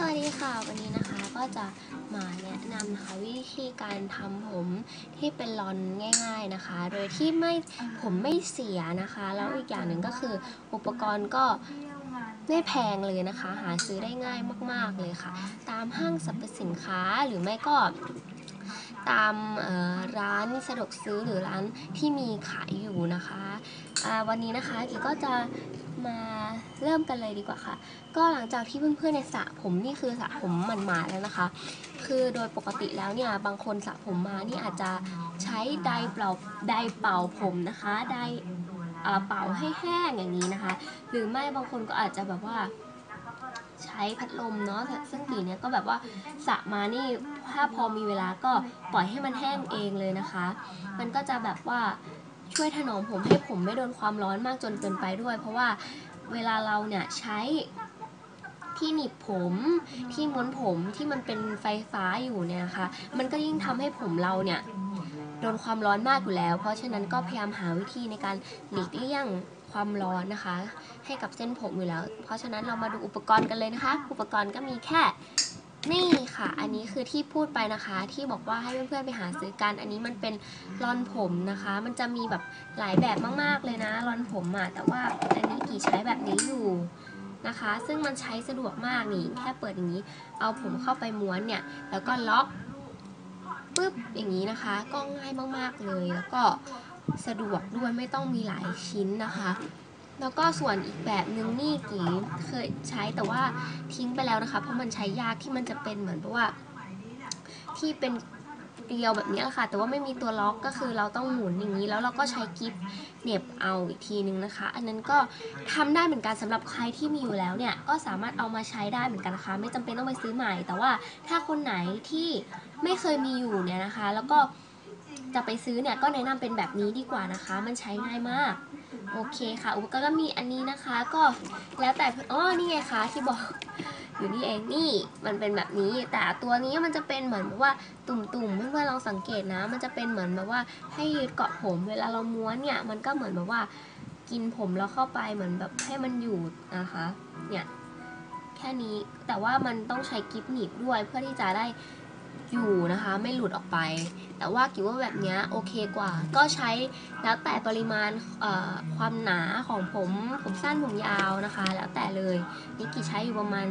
วัสดีค่ะวันนี้นะคะก็จะมาแนะนำนะคะวิธีการทำผมที่เป็นลอนง่ายๆนะคะโดยที่ผมไม่เสียนะคะแล้วอีกอย่างหนึ่งก็คืออุปกรณ์ก็ไม่แพงเลยนะคะหาซื้อได้ง่ายมากๆเลยค่ะตามห้างสรรพสินค้าหรือไม่ก็ตามร้านสะดวกซื้อหรือร้านที่มีขายอยู่นะคะวันนี้นะคะกิ๊กก็จะมาเริ่มกันเลยดีกว่าค่ะก็หลังจากที่เพื่อนๆในสระผมนี่คือสระผมหมาดๆแล้วนะคะคือโดยปกติแล้วเนี่ยบางคนสระผมมานี่อาจจะใช้ไดร์เป่าผมนะคะไดร์เป่าให้แห้งอย่างนี้นะคะหรือไม่บางคนก็อาจจะแบบว่าใช้พัดลมเนาะซึ่งปีนี้ก็แบบว่าสระมานี่ถ้าพอมีเวลาก็ปล่อยให้มันแห้งเองเลยนะคะมันก็จะแบบว่าช่วยถนอมผมให้ผมไม่โดนความร้อนมากจนเกินไปด้วยเพราะว่าเวลาเราเนี่ยใช้ที่หนีบผมที่ม้วนผมที่มันเป็นไฟฟ้าอยู่เนี่ยนะคะมันก็ยิ่งทำให้ผมเราเนี่ยโดนความร้อนมากอยู่แล้วเพราะฉะนั้นก็พยายามหาวิธีในการหลีกเลี่ยงความร้อนนะคะให้กับเส้นผมอยู่แล้วเพราะฉะนั้นเรามาดูอุปกรณ์กันเลยนะคะอุปกรณ์ก็มีแค่นี่ค่ะอันนี้คือที่พูดไปนะคะที่บอกว่าให้เพื่อนๆไปหาซื้อกันอันนี้มันเป็นรอนผมนะคะมันจะมีแบบหลายแบบมากๆเลยนะรอนผมอ่ะแต่ว่าอันนี้กี่ใช้แบบนี้อยู่นะคะซึ่งมันใช้สะดวกมากนี่แค่เปิดอย่างนี้เอาผมเข้าไปม้วนเนี่ยแล้วก็ล็อกปึ๊บอย่างนี้นะคะก็ง่ายมากๆเลยแล้วก็สะดวกด้วยไม่ต้องมีหลายชิ้นนะคะแล้วก็ส่วนอีกแบบนึงนี่กี่เคยใช้แต่ว่าทิ้งไปแล้วนะคะเพราะมันใช้ยากที่มันจะเป็นเหมือนว่าที่เป็นเกลียวแบบนี้แหละค่ะแต่ว่าไม่มีตัวล็อกก็คือเราต้องหมุนอย่างนี้แล้วเราก็ใช้กิ๊บเหน็บเอาอีกทีนึงนะคะอันนั้นก็ทำได้เหมือนกันสำหรับใครที่มีอยู่แล้วเนี่ยก็สามารถเอามาใช้ได้เหมือนกันนะคะไม่จำเป็นต้องไปซื้อใหม่แต่ว่าถ้าคนไหนที่ไม่เคยมีอยู่เนี่ยนะคะแล้วก็จะไปซื้อเนี่ยก็แนะนำเป็นแบบนี้ดีกว่านะคะมันใช้ง่ายมากโอเคค่ะอุปกรณ์ก็มีอันนี้นะคะก็แล้วแต่นี่ไงคะที่บอกอยู่นี่เองนี่มันเป็นแบบนี้แต่ตัวนี้มันจะเป็นเหมือนว่าตุ่มๆเพื่อนๆลองสังเกตนะมันจะเป็นเหมือนแบบว่าให้ยึดเกาะผมเวลาเราม้วนเนี่ยมันก็เหมือนแบบว่ากินผมแล้วเข้าไปเหมือนแบบให้มันอยู่นะคะเนี่ยแค่นี้แต่ว่ามันต้องใช้กิ๊บหนีบด้วยเพื่อที่จะได้อยู่นะคะไม่หลุดออกไปแต่ว่ากิ๊บว่าแบบนี้โอเคกว่าก็ใช้แล้วแต่ปริมาณความหนาของผมสั้นผมยาวนะคะแล้วแต่เลยนี่กิ๊บใช้อยู่ประมาณ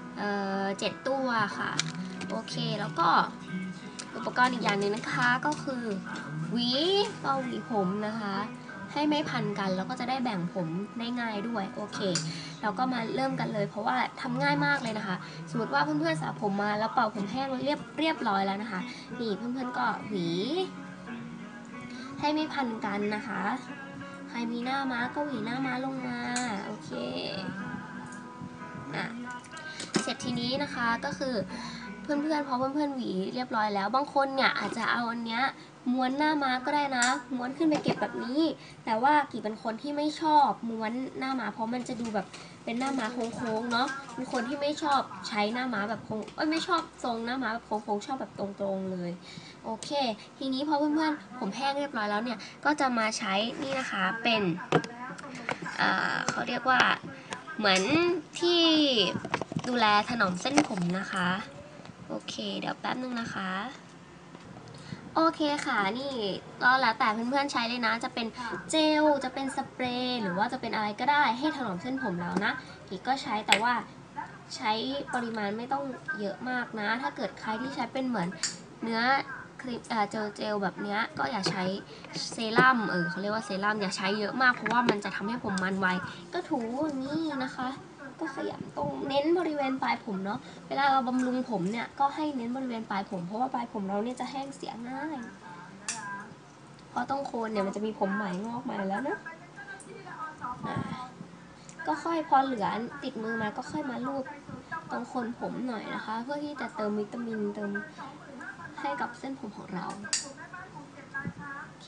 7ตัวค่ะโอเคแล้วก็อุปกรณ์อีกอย่างหนึ่งนะคะก็คือหวีผมนะคะให้ไม่พันกันแล้วก็จะได้แบ่งผมได้ง่ายด้วยโอเคเราก็มาเริ่มกันเลยเพราะว่าทำง่ายมากเลยนะคะสมมติว่าเพื่อนๆสระผมมาแล้วเป่าผมแห้งเรียบร้อยแล้วนะคะนี่เพื่อนๆก็หวีให้ไม่พันกันนะคะใครมีหน้าม้าก็หวีหน้าม้าลงมาโอเคเสร็จทีนี้นะคะก็คือเพื่อนๆพอเพื่อนๆหวีเรียบร้อยแล้วบางคนเนี่ยอาจจะเอาอันเนี้ยม้วนหน้าม้าก็ได้นะม้วนขึ้นไปเก็บแบบนี้แต่ว่ากี่เป็นคนที่ไม่ชอบม้วนหน้าม้าเพราะมันจะดูแบบเป็นหน้าม้าโค้งๆเนาะเป็นคนที่ไม่ชอบใช้หน้าม้าแบบโค้งไม่ชอบทรงหน้าม้าแบบโค้งๆชอบแบบตรงๆเลยโอเคทีนี้พอเพื่อนๆผมแห้งเรียบร้อยแล้วเนี่ยก็จะมาใช้นี่นะคะเป็นเขาเรียกว่าเหมือนที่ดูแลถนอมเส้นผมนะคะโอเคเดี๋ยวแป๊บนึงนะคะโอเคค่ะนี่ก็แล้วแต่เพื่อนๆใช้เลยนะจะเป็นเจลจะเป็นสเปรย์หรือว่าจะเป็นอะไรก็ได้ให้ถนอมเส้นผมแล้วนะกิ๊กก็ใช้แต่ว่าใช้ปริมาณไม่ต้องเยอะมากนะถ้าเกิดใครที่ใช้เป็นเหมือนเนื้อครีมเจลแบบนี้ก็อย่าใช้เซรั่มเขาเรียกว่าเซรั่มอย่าใช้เยอะมากเพราะว่ามันจะทำให้ผมมันไวก็ถูอย่างนี้นะคะก็ขยำตรงเน้นบริเวณปลายผมเนาะเวลาเราบำรุงผมเนี่ยก็ให้เน้นบริเวณปลายผมเพราะว่าปลายผมเราเนี่ยจะแห้งเสียง่ายเพราะต้องโคนเนี่ยมันจะมีผมใหม่งอกมาแล้วนะก็ค่อยพอเหลือติดมือมาก็ค่อยมาลูบตรงโคนผมหน่อยนะคะเพื่อที่จะเติมวิตามินเติมให้กับเส้นผมของเราโอเค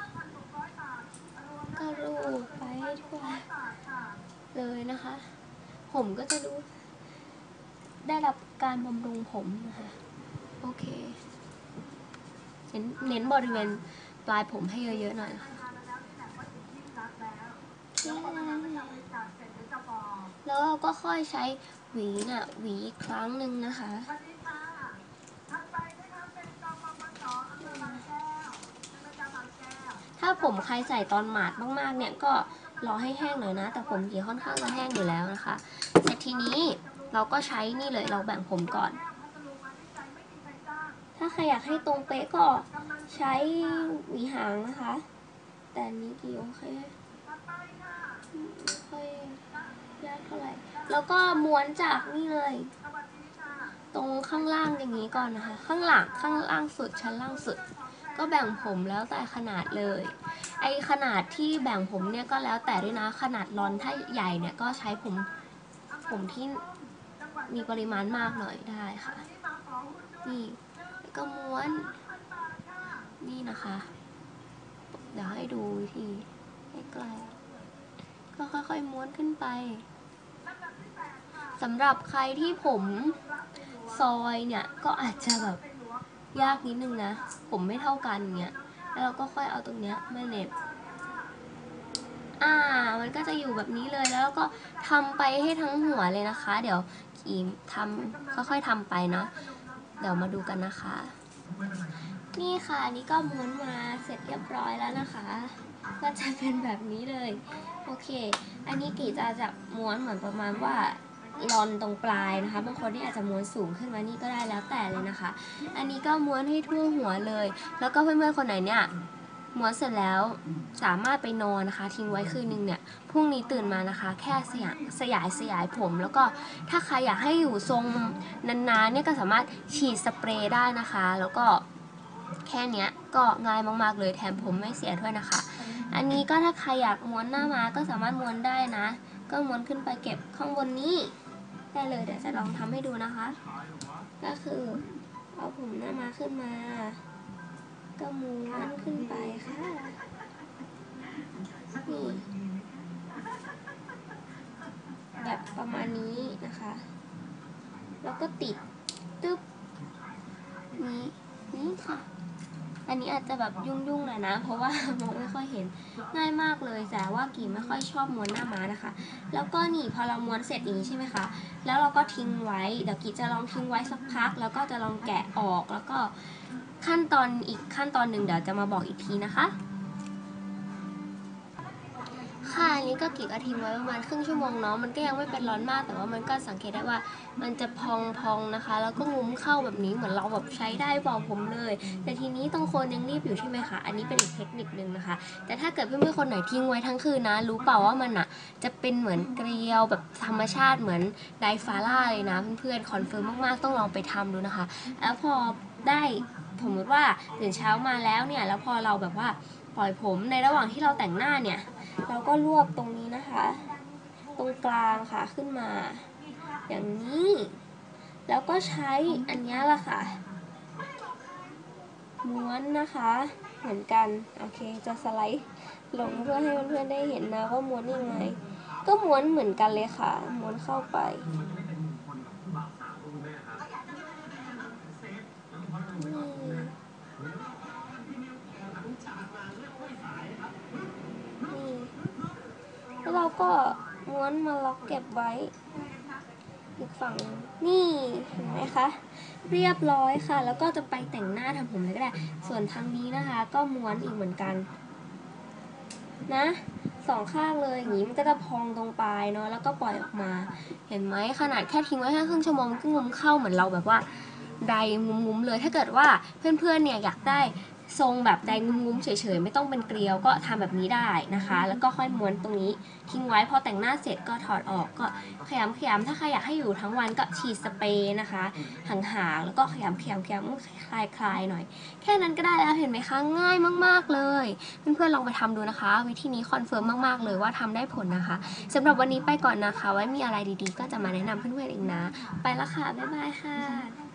ก็ลูบไปทั่วเลยนะคะผมก็จะดูได้รับการบำรุงผมนะคะโอเคเน้นบริเวณปลายผมให้เยอะๆหน่อยนะคะแล้วเราก็ค่อยใช้หวีน่ะหวีอีกครั้งหนึ่งนะคะถ้าผมใครใส่ตอนหมาดมากๆเนี่ยก็รอให้แห้งหน่อยนะแต่ผมกี่ค่อนข้างจะแห้งอยู่แล้วนะคะเสร็จทีนี้เราก็ใช้นี่เลยเราแบ่งผมก่อน ถ้าใครอยากให้ตรงเป๊ะก็ใช้หวีหางนะคะแต่นี้กี่โอเคไม่ค่อยยากเท่าไหร่แล้วก็ม้วนจากนี่เลยตรงข้างล่างอย่างนี้ก่อนนะคะข้างล่างสุดชั้นล่างสุดก็แบ่งผมแล้วแต่ขนาดเลยไอขนาดที่แบ่งผมเนี่ยก็แล้วแต่ด้วยนะขนาดรอนถ้าใหญ่เนี่ยก็ใช้ผมที่มีปริมาณมากหน่อยได้ค่ะนี่ก็ม้วนนี่นะคะเดี๋ยวให้ดูวิธีใกล้ๆก็ค่อยๆม้วนขึ้นไปสำหรับใครที่ผมซอยเนี่ยก็อาจจะแบบยากนิดนึงนะผมไม่เท่ากันเงี้ยแล้วเราก็ค่อยเอาตรงเนี้ยมาเน็บมันก็จะอยู่แบบนี้เลยแล้วก็ทำไปให้ทั้งหัวเลยนะคะเดี๋ยวกีมทำค่อยๆทำไปเนาะเดี๋ยวมาดูกันนะคะนี่ค่ะอันนี้ก็ม้วนมาเสร็จเรียบร้อยแล้วนะคะก็จะเป็นแบบนี้เลยโอเคอันนี้กีจะม้วนเหมือนประมาณว่าลอนตรงปลายนะคะบางคนที่อาจจะม้วนสูงขึ้นมานี่ก็ได้แล้วแต่เลยนะคะอันนี้ก็ม้วนให้ทั่วหัวเลยแล้วก็เพื่อนๆคนไหนเนี่ยม้วนเสร็จแล้วสามารถไปนอนนะคะทิ้งไว้คืนนึงเนี่ยพรุ่งนี้ตื่นมานะคะแค่สยายผมแล้วก็ถ้าใครอยากให้อยู่ทรงนานๆเนี่ยก็สามารถฉีดสเปรย์ได้นะคะแล้วก็แค่นี้ก็ง่ายมากๆเลยแถมผมไม่เสียด้วยนะคะอันนี้ก็ถ้าใครอยากม้วนหน้าม้าก็สามารถม้วนได้นะก็ม้วนขึ้นไปเก็บข้างบนนี้ได้เลยเดี๋ยวจะลองทำให้ดูนะคะก็คือเอาผมหน้าม้าขึ้นมาก็ม้วนขึ้นไปค่ะนี่แบบประมาณนี้นะคะแล้วก็ติดตึ๊บนี่ค่ะอันนี้อาจจะแบบยุ่งๆหน่อยนะเพราะว่ามองไม่ค่อยเห็นง่ายมากเลยแต่ว่ากีไม่ค่อยชอบม้วนหน้าม้านะคะแล้วก็นี่พอเราม้วนเสร็จอย่างนี้ใช่ไหมคะแล้วเราก็ทิ้งไว้เดี๋ยวกีจะลองทิ้งไว้สักพักแล้วก็จะลองแกะออกแล้วก็อีกขั้นตอนหนึ่งเดี๋ยวจะมาบอกอีกทีนะคะค่ะอันนี้ก็กีก็ทิ้งไว้ประมาณครึ่งชั่วโมงเนาะมันก็ยังไม่เป็นร้อนมากแต่ว่ามันก็สังเกตได้ว่ามันจะพองนะคะแล้วก็งุ้มเข้าแบบนี้เหมือนเราแบบใช้ได้เป่าผมเลยแต่ทีนี้ต้องคนยังรีบอยู่ใช่ไหมคะอันนี้เป็นอีกเทคนิคนึงนะคะแต่ถ้าเกิดเพื่อนๆคนไหนทิ้งไว้ทั้งคืนนะรู้เปล่าว่ามันจะเป็นเหมือนเกลียวแบบธรรมชาติเหมือนไดฟาร่าเลยนะเพื่อนๆคอนเฟิร์มมากๆต้องลองไปทำดูนะคะแล้วพอได้สมมติว่าตื่นเช้ามาแล้วเนี่ยแล้วพอเราแบบว่าปล่อยผมในระหว่างที่เราแต่งหน้าเนี่ยเราก็รวบตรงนี้นะคะตรงกลางค่ะขึ้นมาอย่างนี้แล้วก็ใช้อันนี้แหละค่ะม้วนนะคะเหมือนกันโอเคจะสไลด์ลงเพื่อให้เพื่อนๆได้เห็นนะว่าม้วนยังไงก็ม้วนเหมือนกันเลยค่ะม้วนเข้าไปแล้วเราก็ม้วนมาล็อกเก็บไว้อีกฝั่งนี่เห็นไหมคะเรียบร้อยค่ะแล้วก็จะไปแต่งหน้าทำผมเลยก็ได้ส่วนทางนี้นะคะก็ม้วนอีกเหมือนกันนะสองข้างเลยอย่างนี้มันก็จะพองตรงปลายเนาะแล้วก็ปล่อยออกมาเห็นไหมขนาดแค่ทิ้งไว้แค่ครึ่งชั่วโมงก็งุ้มเข้าเหมือนเราแบบว่าไดงุ้มๆเลยถ้าเกิดว่าเพื่อนๆเนี่ยอยากได้ทรงแบบไดงุ้มๆเฉยๆไม่ต้องเป็นเกลียวก็ทำแบบนี้ได้นะคะแล้วก็ค่อยม้วนตรงนี้ทิ้งไว้พอแต่งหน้าเสร็จก็ถอดออกก็ขยำถ้าใครอยากให้อยู่ทั้งวันก็ฉีดสเปรย์นะคะห่างๆแล้วก็ขยำคลายหน่อยแค่นั้นก็ได้แล้วเห็นไหมคะง่ายมากๆเลยเพื่อนๆลองไปทำดูนะคะวิธีนี้คอนเฟิร์มมากๆเลยว่าทำได้ผลนะคะสำหรับวันนี้ไปก่อนนะคะไว้มีอะไรดีๆก็จะมาแนะนำเพื่อนๆอีกนะไปละค่ะบ๊ายบายค่ะ